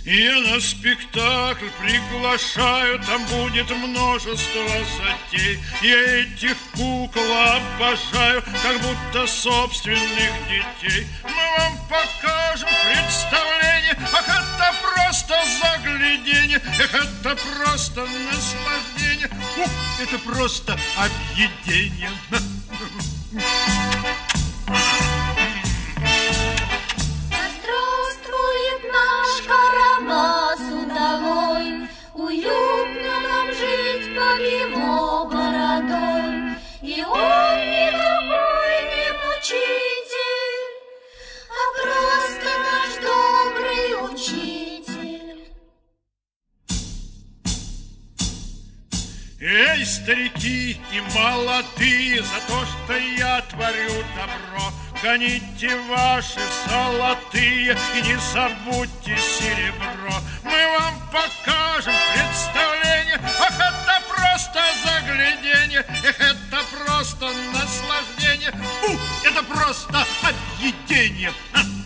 Я на спектакль приглашаю, там будет множество затей. Я этих кукол обожаю, как будто собственных детей. Мы вам покажем представление, ах, это просто загляденье, эх, это просто наслаждение, это просто объедение. Удалой, уютно нам жить под его бородой, и он никакой не мучитель, а просто наш добрый учитель. Эй, старики и молодые, за то, что я творю добро, гоните ваши золотые и не забудьте серебро. Мы вам покажем представление, ах, это просто загляденье, эх, это просто наслаждение, это просто объедение.